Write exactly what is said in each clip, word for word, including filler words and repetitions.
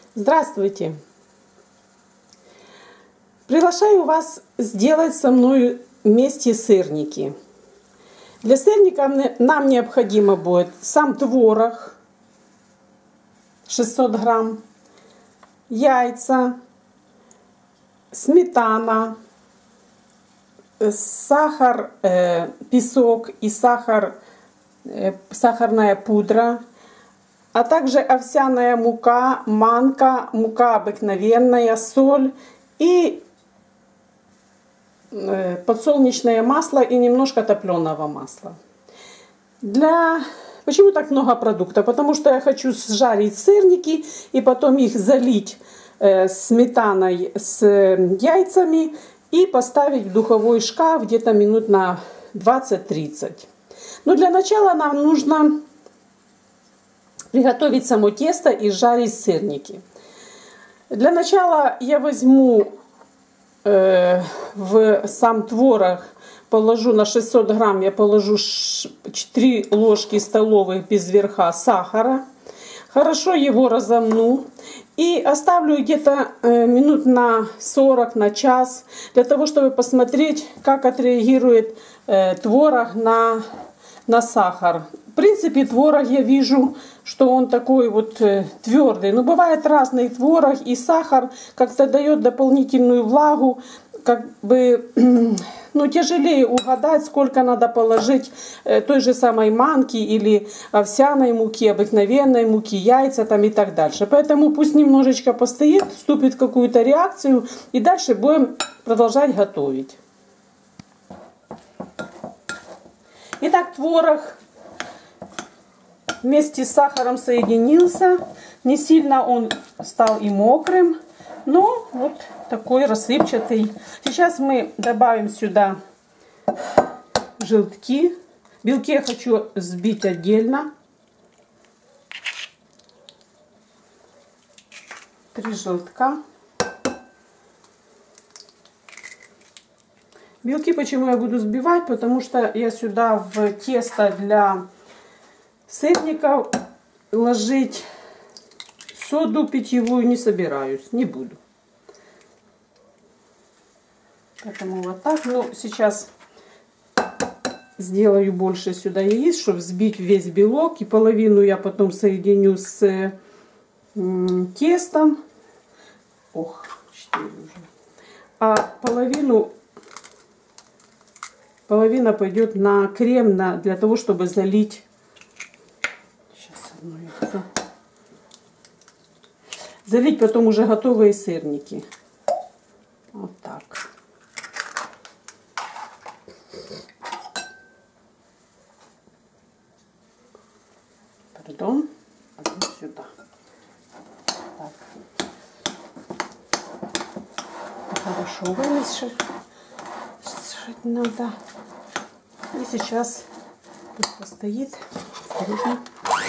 Здравствуйте! Приглашаю вас сделать со мной вместе сырники. Для сырников нам необходимо будет сам творог шестьсот грамм, яйца, сметана, сахар, э, песок и сахар, э, сахарная пудра, а также овсяная мука, манка, мука обыкновенная, соль и э, подсолнечное масло и немножко топленого масла. Для... Почему так много продуктов? Потому что я хочу сжарить сырники и потом их залить э, сметаной с яйцами и поставить в духовой шкаф где-то минут на двадцать-тридцать. Но для начала нам нужно приготовить само тесто и жарить сырники. Для начала я возьму э, в сам творог, положу на шестьсот грамм, я положу четыре ложки столовых без верха сахара. Хорошо его разомну и оставлю где-то э, минут на сорок, на час, для того, чтобы посмотреть, как отреагирует э, творог на, на сахар. В принципе, творог я вижу, что он такой вот э, твердый. Но бывает разный творог, и сахар как-то дает дополнительную влагу, как бы, ну, тяжелее угадать, сколько надо положить э, той же самой манки или овсяной муки, обыкновенной муки, яйца там и так дальше. Поэтому пусть немножечко постоит, вступит в какую-то реакцию, и дальше будем продолжать готовить. Итак, творог вместе с сахаром соединился. Не сильно он стал и мокрым, но вот такой рассыпчатый. Сейчас мы добавим сюда желтки. Белки я хочу взбить отдельно. Три желтка. Белки почему я буду взбивать? Потому что я сюда в тесто для сырников ложить соду питьевую не собираюсь, не буду. Поэтому вот так. Ну, сейчас сделаю больше сюда яиц, чтобы взбить весь белок. И половину я потом соединю с тестом. Ох, четыре уже. А половину, половина пойдет на крем, на, для того, чтобы залить. Сейчас одно яйцо. Залить потом уже готовые сырники. Вот так. Пардон, пойдем сюда. Так. Хорошо вымешать надо. И сейчас пусть постоит. Осторожно.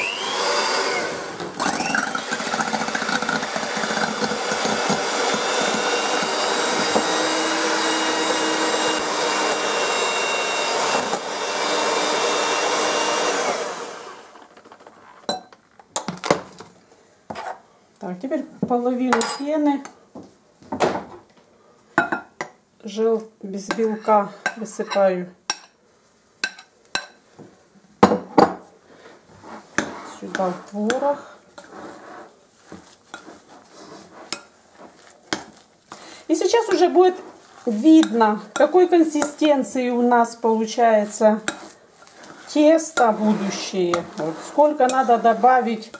Так, теперь половину пены жел без белка высыпаю сюда в творог. И сейчас уже будет видно, какой консистенции у нас получается тесто будущее. Вот сколько надо добавить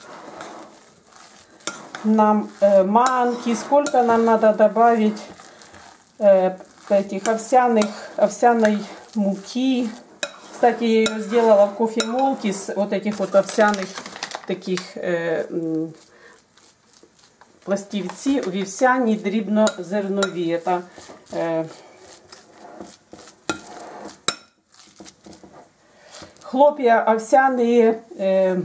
нам э, манки, сколько нам надо добавить э, этих овсяных, овсяной муки. Кстати, я ее сделала в кофемолке с вот этих вот овсяных таких е, пластівці, вівсяні дрібнозернові. Это е, хлопья овсяные е,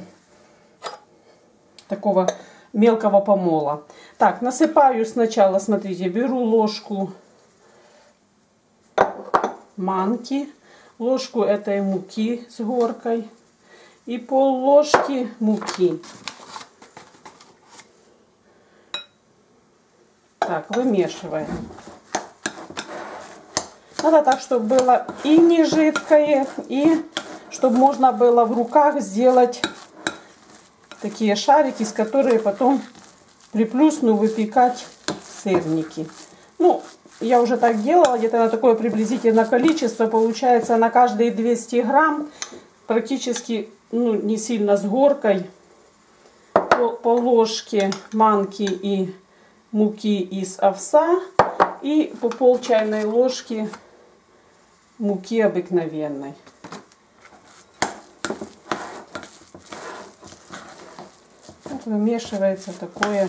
такого мелкого помола. Так, насыпаю сначала, смотрите, беру ложку манки, ложку этой муки с горкой и пол ложки муки. Так, вымешиваем. Надо так, чтобы было и не жидкое, и чтобы можно было в руках сделать такие шарики, из которых потом приплюсну выпекать сырники. Ну, я уже так делала, где-то на такое приблизительное количество. Получается на каждые двести грамм практически, ну, не сильно с горкой, по, по ложке манки и муки из овса и по пол чайной ложки муки обыкновенной. Вот вымешивается такое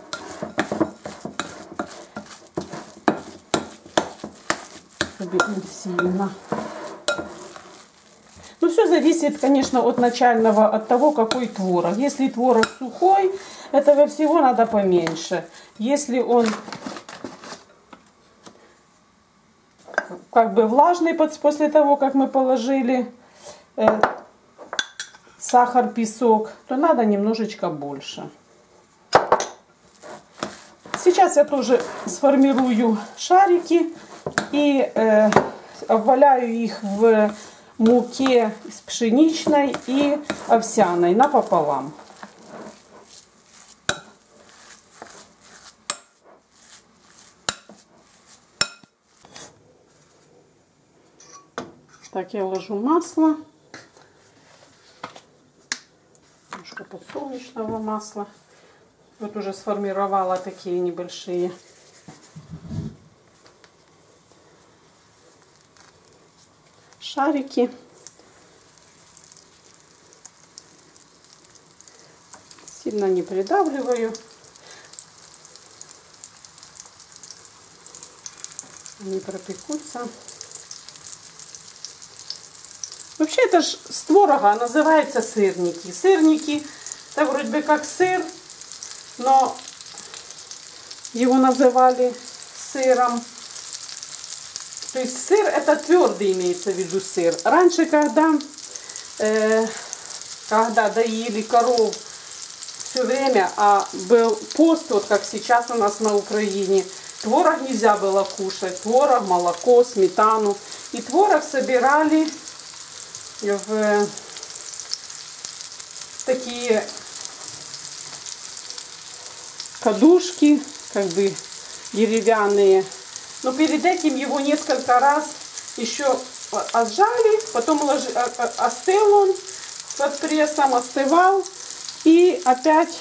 не сильно. Ну, все зависит, конечно, от начального, от того, какой творог. Если творог сухой, этого всего надо поменьше. Если он как бы влажный после того, как мы положили э, сахар, песок, то надо немножечко больше. Сейчас я тоже сформирую шарики и э, обваляю их в муке с пшеничной и овсяной напополам. Так, я ложу масло, немножко подсолнечного масла. Вот уже сформировала такие небольшие шарики. Сильно не придавливаю. Они пропекутся. Вообще это ж с творога называется сырники. Сырники это вроде бы как сыр, но его называли сыром. То есть сыр это твердый, имеется в виду сыр. Раньше, когда, э, когда доили коров все время, а был пост, вот как сейчас у нас на Украине, творог нельзя было кушать. Творог, молоко, сметану. И творог собирали в такие кадушки, как бы деревянные. Но перед этим его несколько раз еще отжали, потом ложи, остыл он под прессом, остывал. И опять,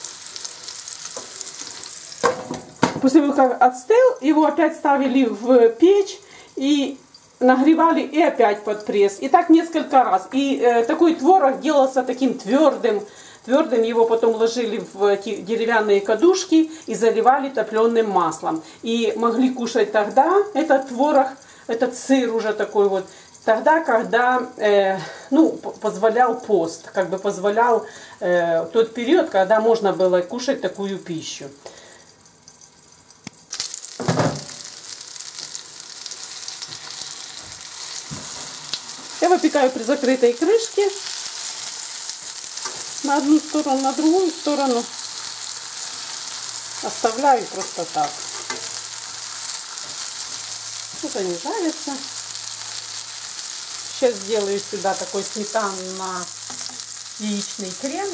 после того, как отстыл, его опять ставили в печь и нагревали и опять под пресс. И так несколько раз. И э, такой творог делался таким твердым. Твердым его потом ложили в эти деревянные кадушки и заливали топленым маслом. И могли кушать тогда этот творог, этот сыр уже такой вот, тогда, когда э, ну, позволял пост, как бы позволял э, тот период, когда можно было кушать такую пищу. Я выпекаю при закрытой крышке. На одну сторону, на другую сторону оставляю просто так. Вот они жарятся. Сейчас сделаю сюда такой сметанно-яичный крем.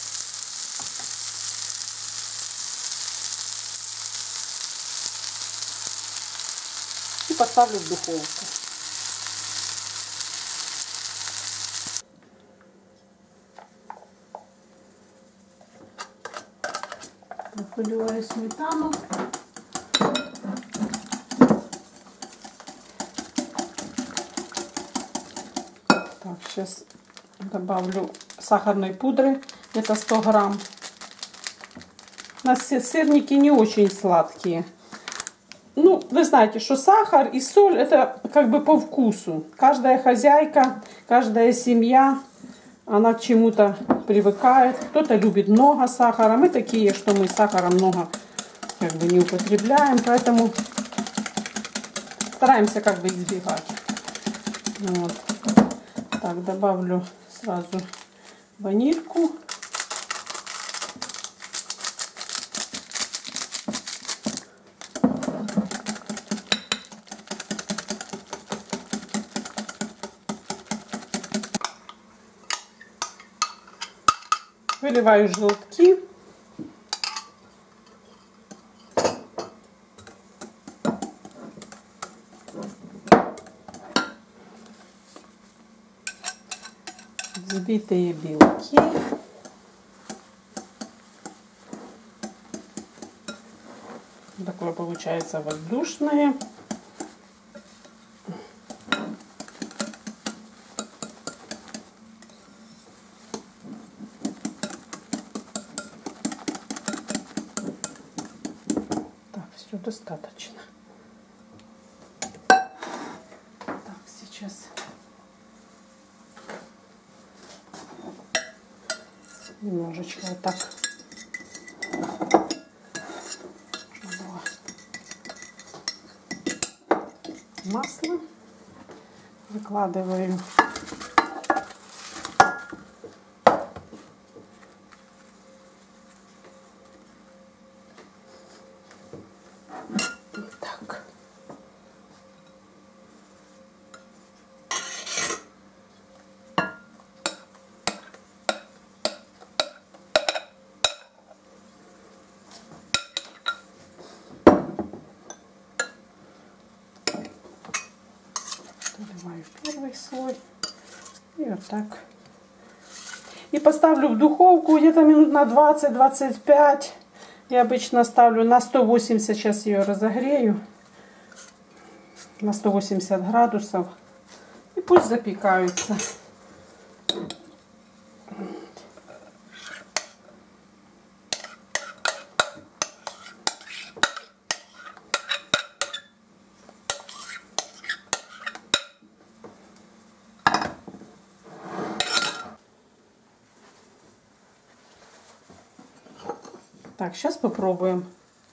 И поставлю в духовку. Выливаю сметану. Так, сейчас добавлю сахарной пудры, это сто грамм. У нас все сырники не очень сладкие. Ну, вы знаете, что сахар и соль это как бы по вкусу. Каждая хозяйка, каждая семья, она к чему-то привыкает. Кто-то любит много сахара. Мы такие, что мы сахара много как бы не употребляем, поэтому стараемся как бы избегать. Вот. Так, добавлю сразу ванильку. Выливаю желтки. Взбитые белки. Такое получается воздушное. Так, все достаточно. Так, сейчас немножечко вот так масло выкладываю. Так. Доливаю первый слой. И вот так. И поставлю в духовку где-то минут на двадцать-двадцать пять. Я обычно ставлю на сто восемьдесят. Сейчас ее разогрею. На сто восемьдесят градусов. И пусть запекаются. Так, сейчас попробуем.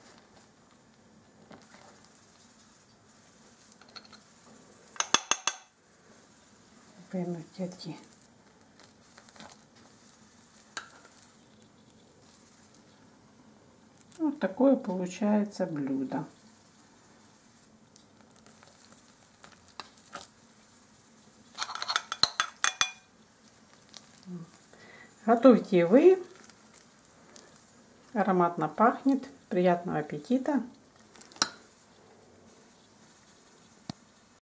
Вынуть эти. Вот такое получается блюдо. Готовьте вы. Ароматно пахнет. Приятного аппетита!